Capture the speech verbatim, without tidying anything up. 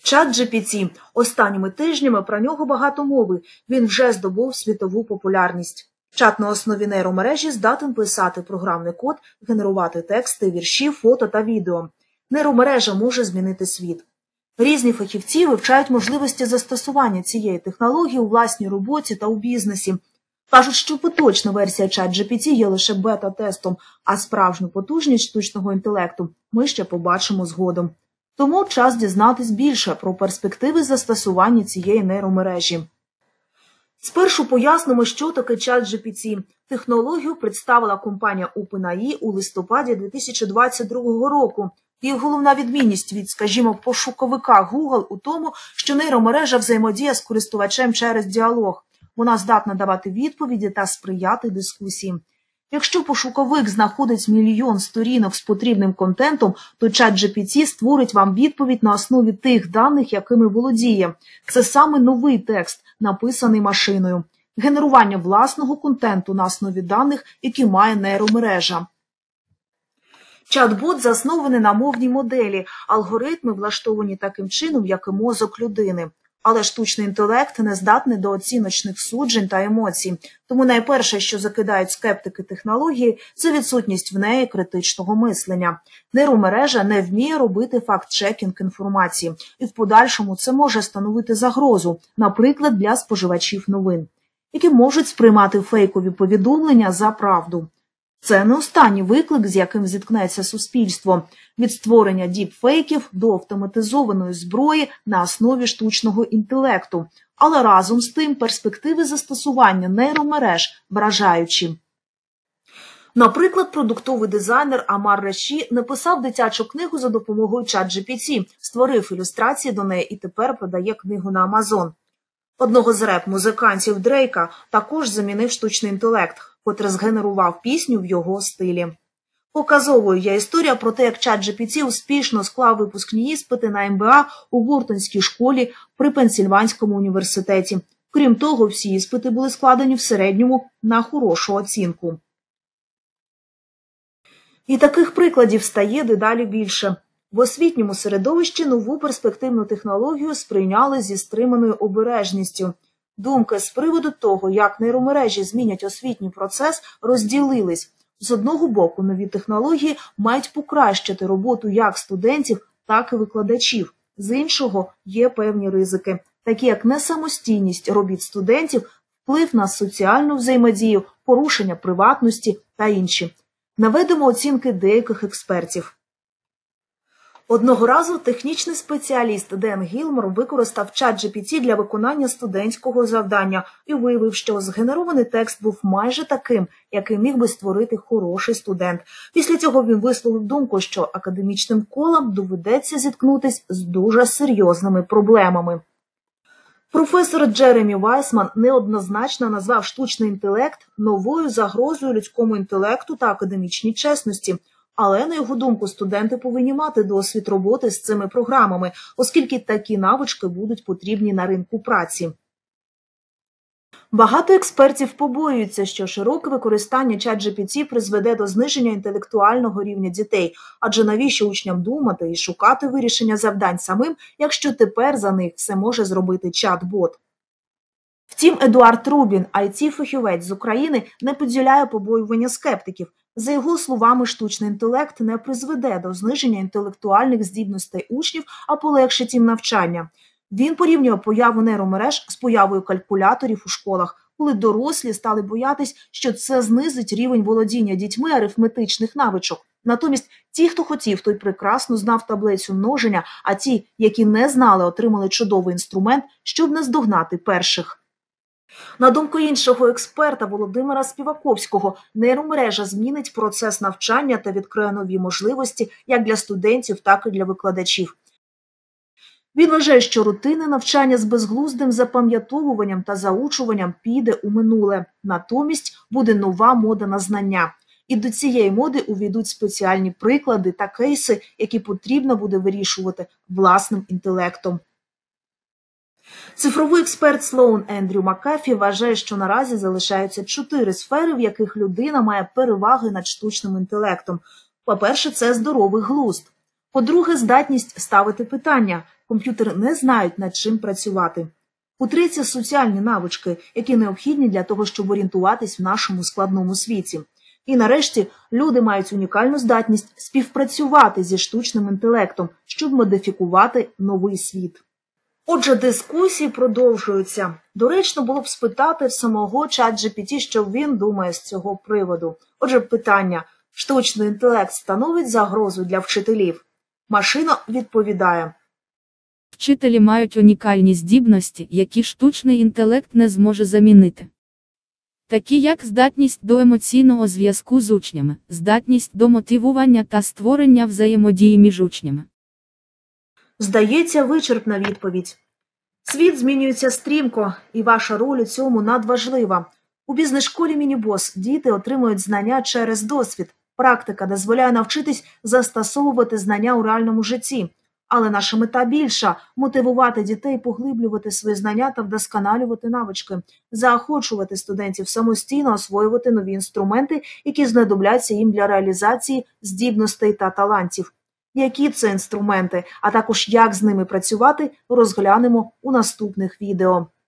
Чат джі пі ті. Останніми тижнями про нього багато мови. Він вже здобув світову популярність. Чат на основі нейромережі здатен писати програмний код, генерувати тексти, вірші, фото та відео. Нейромережа може змінити світ. Різні фахівці вивчають можливості застосування цієї технології у власній роботі та у бізнесі. Кажуть, що поточна версія чат джі пі ті є лише бета-тестом, а справжню потужність штучного інтелекту ми ще побачимо згодом. Тому час дізнатись більше про перспективи застосування цієї нейромережі. Спершу пояснимо, що таке чат джі пі ті. Технологію представила компанія OpenAI у листопаді дві тисячі двадцять другого року. Її головна відмінність від, скажімо, пошуковика Google у тому, що нейромережа взаємодіє з користувачем через діалог. Вона здатна давати відповіді та сприяти дискусії. Якщо пошуковик знаходить мільйон сторінок з потрібним контентом, то чат джі пі ті створить вам відповідь на основі тих даних, якими володіє. Це саме новий текст, написаний машиною. Генерування власного контенту на основі даних, які має нейромережа. Чат-бот заснований на мовній моделі. Алгоритми влаштовані таким чином, як і мозок людини. Але штучний інтелект не здатний до оціночних суджень та емоцій. Тому найперше, що закидають скептики технології, це відсутність в неї критичного мислення. Нейромережа не вміє робити факт-чекінг інформації. І в подальшому це може становити загрозу, наприклад, для споживачів новин, які можуть сприймати фейкові повідомлення за правду. Це не останній виклик, з яким зіткнеться суспільство. Від створення діпфейків до автоматизованої зброї на основі штучного інтелекту. Але разом з тим перспективи застосування нейромереж вражаючі. Наприклад, продуктовий дизайнер Амар Раші написав дитячу книгу за допомогою чат джі пі ті, створив ілюстрації до неї і тепер продає книгу на Амазон. Одного з реп-музикантів Дрейка також замінив штучний інтелект, котрий згенерував пісню в його стилі. Показовою є історія про те, як чат джі пі ті успішно склав випускні іспити на ем бе а у Вортонській школі при Пенсільванському університеті. Крім того, всі іспити були складені в середньому на хорошу оцінку. І таких прикладів стає дедалі більше. В освітньому середовищі нову перспективну технологію сприйняли зі стриманою обережністю. Думки з приводу того, як нейромережі змінять освітній процес, розділились. З одного боку, нові технології мають покращити роботу як студентів, так і викладачів. З іншого, є певні ризики, такі як несамостійність робіт студентів, вплив на соціальну взаємодію, порушення приватності та інші. Наведемо оцінки деяких експертів. Одного разу технічний спеціаліст Ден Гілмор використав чат джі пі ті для виконання студентського завдання і виявив, що згенерований текст був майже таким, який міг би створити хороший студент. Після цього він висловив думку, що академічним колам доведеться зіткнутися з дуже серйозними проблемами. Професор Джеремі Вайсман неоднозначно назвав штучний інтелект новою загрозою людському інтелекту та академічній чесності. Але, на його думку, студенти повинні мати досвід роботи з цими програмами, оскільки такі навички будуть потрібні на ринку праці. Багато експертів побоюються, що широке використання чат джі пі ті призведе до зниження інтелектуального рівня дітей, адже навіщо учням думати і шукати вирішення завдань самим, якщо тепер за них все може зробити чат-бот. Втім, Едуард Рубін, ай ті-фахівець з України, не поділяє побоювання скептиків. За його словами, штучний інтелект не призведе до зниження інтелектуальних здібностей учнів, а полегшить їм навчання. Він порівнює появу нейромереж з появою калькуляторів у школах, коли дорослі стали боятись, що це знизить рівень володіння дітьми арифметичних навичок. Натомість ті, хто хотів, той прекрасно знав таблицю множення, а ті, які не знали, отримали чудовий інструмент, щоб наздогнати перших. На думку іншого експерта Володимира Співаковського, нейромережа змінить процес навчання та відкриє нові можливості як для студентів, так і для викладачів. Він вважає, що рутинне навчання з безглуздим запам'ятовуванням та заучуванням піде у минуле. Натомість буде нова мода на знання. І до цієї моди увійдуть спеціальні приклади та кейси, які потрібно буде вирішувати власним інтелектом. Цифровий експерт Слоун Ендрю Макафі вважає, що наразі залишаються чотири сфери, в яких людина має переваги над штучним інтелектом. По-перше, це здоровий глузд. По-друге, здатність ставити питання. Комп'ютери не знають, над чим працювати. По-третє, соціальні навички, які необхідні для того, щоб орієнтуватись в нашому складному світі. І нарешті, люди мають унікальну здатність співпрацювати зі штучним інтелектом, щоб модифікувати новий світ. Отже, дискусії продовжуються. Доречно було б спитати в самого чат джі пі ті, що він думає з цього приводу. Отже, питання: штучний інтелект становить загрозу для вчителів? Машина відповідає: Вчителі мають унікальні здібності, які штучний інтелект не зможе замінити. Такі як здатність до емоційного зв'язку з учнями, здатність до мотивування та створення взаємодії між учнями. Здається, вичерпна відповідь. Світ змінюється стрімко, і ваша роль у цьому надважлива. У бізнес-школі «Мінібос» діти отримують знання через досвід. Практика дозволяє навчитись застосовувати знання у реальному житті. Але наша мета більша – мотивувати дітей поглиблювати свої знання та вдосконалювати навички, заохочувати студентів самостійно освоювати нові інструменти, які знадобляться їм для реалізації здібностей та талантів. Які це інструменти, а також як з ними працювати, розглянемо у наступних відео.